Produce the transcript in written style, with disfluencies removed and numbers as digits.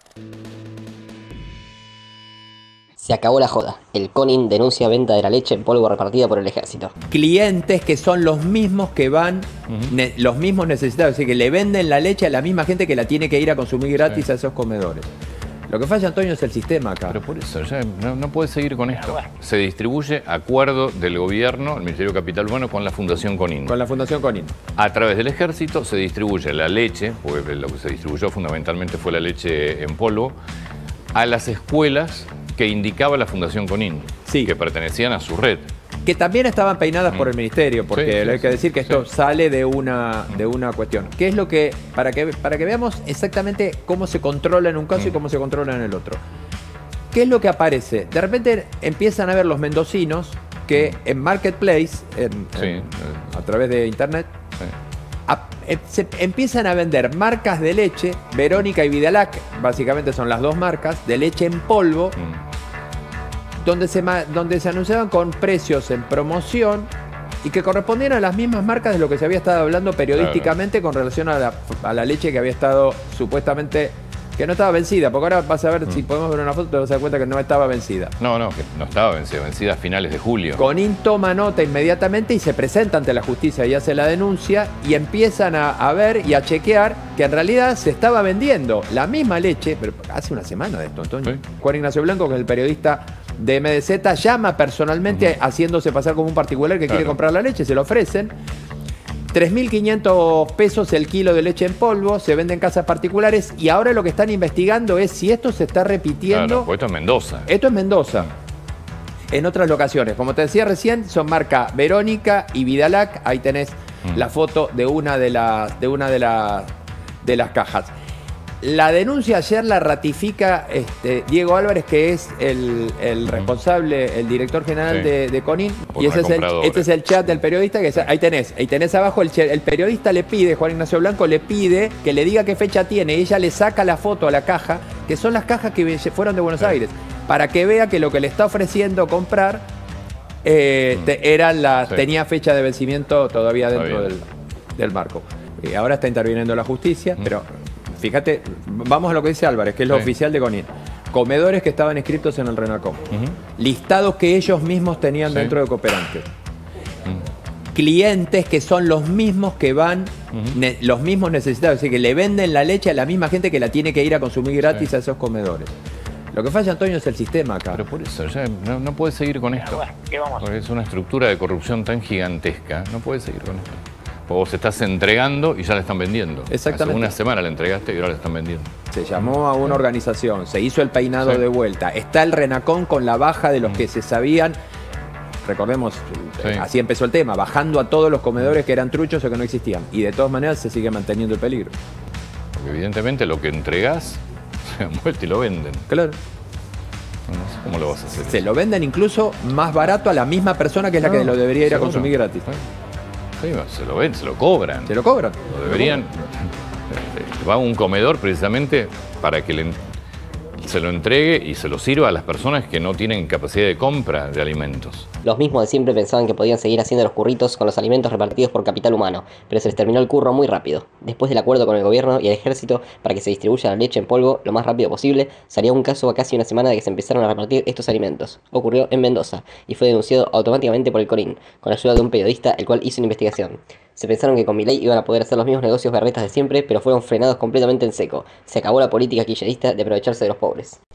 Se acabó la joda. El Conin denuncia venta de la leche en polvo repartida por el ejército. Clientes que son los mismos que van, los mismos necesitados, es decir, que le venden la leche a la misma gente que la tiene que ir a consumir gratis a esos comedores. Lo que falla, Antonio, es el sistema acá. Pero por eso, ya no puede seguir con esto. Se distribuye acuerdo del gobierno, el Ministerio de Capital Humano, con la Fundación Conin. Con la Fundación Conin. A través del ejército se distribuye la leche, porque lo que se distribuyó fundamentalmente fue la leche en polvo, a las escuelas que indicaba la Fundación Conin, sí, que pertenecían a su red. Que también estaban peinadas por el ministerio, porque hay que decir que esto sale de una cuestión. ¿Qué es lo que, para que veamos exactamente cómo se controla en un caso y cómo se controla en el otro? ¿Qué es lo que aparece? De repente empiezan a ver los mendocinos que en Marketplace, a través de internet, se empiezan a vender marcas de leche, Verónica y Vidalac, básicamente son las dos marcas, de leche en polvo, donde se anunciaban con precios en promoción y que correspondían a las mismas marcas de lo que se había estado hablando periodísticamente con relación a la leche que había estado supuestamente, que no estaba vencida, porque ahora vas a ver, si podemos ver una foto, te vas a dar cuenta que no estaba vencida. No, que no estaba vencida a finales de julio. Conin toma nota inmediatamente y se presenta ante la justicia y hace la denuncia y empiezan a ver y a chequear que en realidad se estaba vendiendo la misma leche, pero hace una semana de esto, Antonio. Sí. Juan Ignacio Blanco, que es el periodista de MDZ, llama personalmente haciéndose pasar como un particular que quiere comprar la leche, se lo ofrecen. 3.500 pesos el kilo de leche en polvo, se vende en casas particulares y ahora lo que están investigando es si esto se está repitiendo. Claro, pues esto es Mendoza. Esto es Mendoza. En otras locaciones, como te decía recién, son marca Verónica y Vidalac. Ahí tenés la foto de una de las cajas. La denuncia ayer la ratifica Diego Álvarez, que es el responsable, el director general de Conin. Y este es el chat del periodista. Ahí tenés abajo, el periodista le pide, Juan Ignacio Blanco le pide que le diga qué fecha tiene. Ella le saca la foto a la caja, que son las cajas que fueron de Buenos Aires, para que vea que lo que le está ofreciendo comprar tenía fecha de vencimiento todavía dentro del marco. Ahora está interviniendo la justicia, pero fíjate, vamos a lo que dice Álvarez, que es lo oficial de Conin. Comedores que estaban inscritos en el RENACOM. Listados que ellos mismos tenían dentro de Cooperantes. Clientes que son los mismos que van, los mismos necesitados, es decir, que le venden la leche a la misma gente que la tiene que ir a consumir gratis a esos comedores. Lo que falla, Antonio, es el sistema acá. Pero por eso, ya no puede seguir con esto. Bueno, ¿qué vamos a hacer? Porque es una estructura de corrupción tan gigantesca, no puede seguir con esto. Vos estás entregando y ya la están vendiendo. Exactamente. Hace una semana la entregaste y ahora la están vendiendo. Se llamó a una organización, se hizo el peinado de vuelta. Está el RENACOM con la baja de los que se sabían. Recordemos, así empezó el tema, bajando a todos los comedores que eran truchos o que no existían. Y de todas maneras se sigue manteniendo el peligro. Porque evidentemente lo que entregás se dan vuelta y lo venden. Claro. No sé cómo lo vas a hacer. Se lo venden incluso más barato a la misma persona que es la que lo debería ir a consumir gratis. Sí, se lo ven, se lo cobran. Se lo cobran. Lo deberían. Va a un comedor precisamente para que se lo entregue y se lo sirva a las personas que no tienen capacidad de compra de alimentos. Los mismos de siempre pensaban que podían seguir haciendo los curritos con los alimentos repartidos por Capital Humano, pero se les terminó el curro muy rápido. Después del acuerdo con el gobierno y el ejército para que se distribuya la leche en polvo lo más rápido posible, salió un caso a casi una semana de que se empezaron a repartir estos alimentos. Ocurrió en Mendoza y fue denunciado automáticamente por el Conin, con la ayuda de un periodista el cual hizo una investigación. Se pensaron que con Milei iban a poder hacer los mismos negocios berretas de siempre, pero fueron frenados completamente en seco. Se acabó la política kirchnerista de aprovecharse de los pobres.